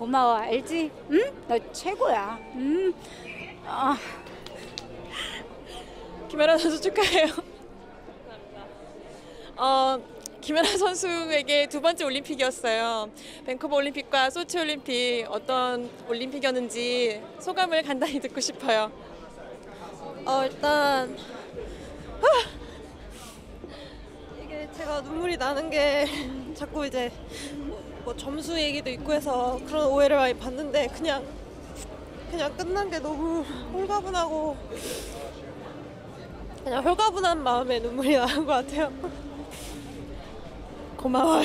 고마워. 알지? 응? 너 최고야. 아, 김연아 선수 축하해요. 김연아 선수에게 두 번째 올림픽이었어요. 밴쿠버 올림픽과 소치 올림픽 어떤 올림픽이었는지 소감을 간단히 듣고 싶어요. 일단 이게 제가 눈물이 나는 게 자꾸 이제 뭐 점수 얘기도 있고 해서 그런 오해를 많이 받는데 그냥 끝난 게 너무 홀가분하고 그냥 홀가분한 마음에 눈물이 나는 것 같아요. 고마워요.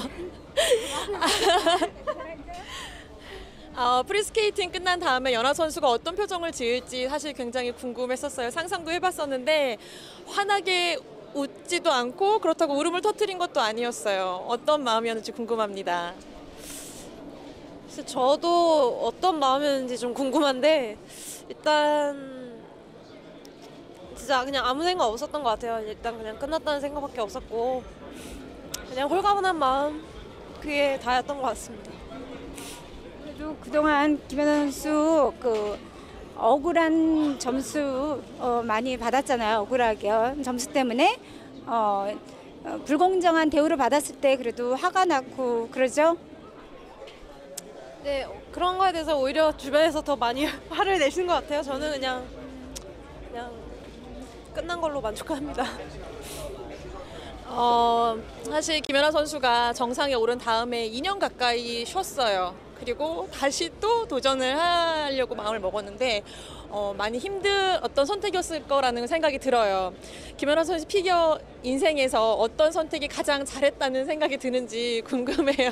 프리스케이팅 끝난 다음에 연아 선수가 어떤 표정을 지을지 사실 굉장히 궁금했었어요. 상상도 해봤었는데 환하게 웃지도 않고 그렇다고 울음을 터뜨린 것도 아니었어요. 어떤 마음이었는지 궁금합니다. 그래서 저도 어떤 마음이었는지 좀 궁금한데 일단 진짜 그냥 아무 생각 없었던 것 같아요. 일단 그냥 끝났다는 생각밖에 없었고 그냥 홀가분한 마음 그게 다였던 것 같습니다. 그래도 그동안 김연아 선수 억울한 점수 많이 받았잖아요. 억울하게 점수 때문에 불공정한 대우를 받았을 때 그래도 화가 났고 그러죠. 네, 그런 거에 대해서 오히려 주변에서 더 많이 화를 내시는 것 같아요. 저는 그냥 끝난 걸로 만족합니다. 사실 김연아 선수가 정상에 오른 다음에 2년 가까이 쉬었어요. 그리고 다시 또 도전을 하려고 마음을 먹었는데 많이 힘든 어떤 선택이었을 거라는 생각이 들어요. 김연아 선수 피겨 인생에서 어떤 선택이 가장 잘했다는 생각이 드는지 궁금해요.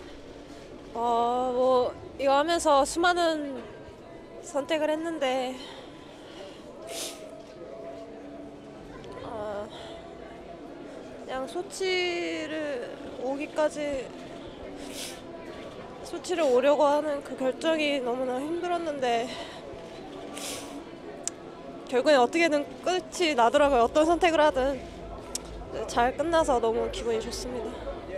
뭐 이거 하면서 수많은 선택을 했는데 그냥 소치를 오려고 하는 그 결정이 너무나 힘들었는데 결국엔 어떻게든 끝이 나더라고요. 어떤 선택을 하든 잘 끝나서 너무 기분이 좋습니다.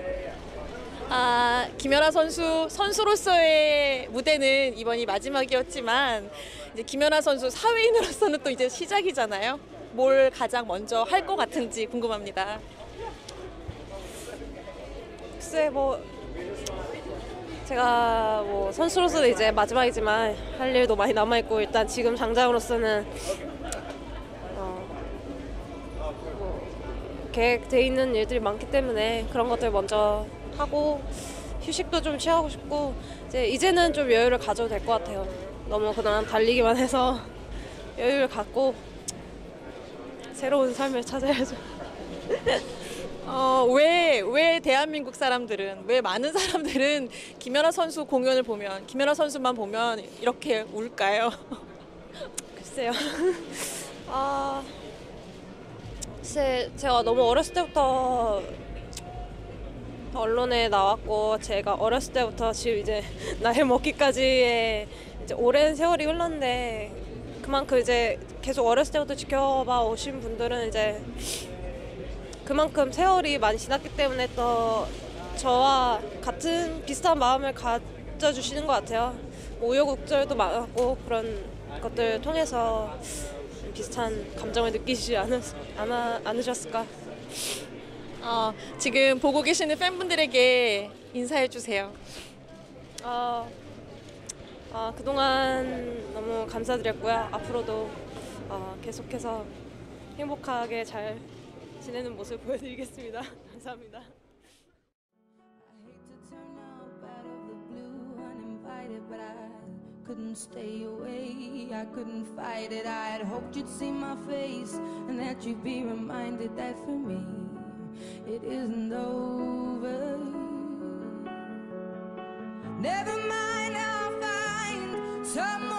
김연아 선수로서의 무대는 이번이 마지막이었지만 이제 김연아 선수 사회인으로서는 또 이제 시작이잖아요. 뭘 가장 먼저 할 것 같은지 궁금합니다. 글쎄 제가 선수로서는 이제 마지막이지만 할 일도 많이 남아있고 일단 지금 당장으로서는 계획돼 있는 일들이 많기 때문에 그런 것들 먼저 하고 휴식도 좀 취하고 싶고 이제는 좀 여유를 가져도 될 것 같아요. 너무 그동안 달리기만 해서 여유를 갖고 새로운 삶을 찾아야죠. 왜 대한민국 사람들은, 왜 많은 사람들은 김연아 선수 공연을 보면, 김연아 선수만 보면 이렇게 울까요? 글쎄요. 글쎄 제가 너무 어렸을 때부터 언론에 나왔고 제가 어렸을 때부터 지금 이제 나이 먹기까지의 이제 오랜 세월이 흘렀는데 그만큼 이제 계속 어렸을 때부터 지켜봐 오신 분들은 이제 그만큼 세월이 많이 지났기 때문에 또 저와 같은 비슷한 마음을 가져주시는 것 같아요. 우여곡절도 많았고 그런 것들을 통해서 비슷한 감정을 느끼시지 않으셨을까. 지금 보고 계시는 팬분들에게 인사해 주세요. 그동안 너무 감사드렸고요. 앞으로도 계속해서 행복하게 잘 지내는 모습 보여드리겠습니다. 감사합니다. Couldn't stay away, I couldn't fight it. I had hoped you'd see my face and that you'd be reminded that for me it isn't over. Never mind, I'll find some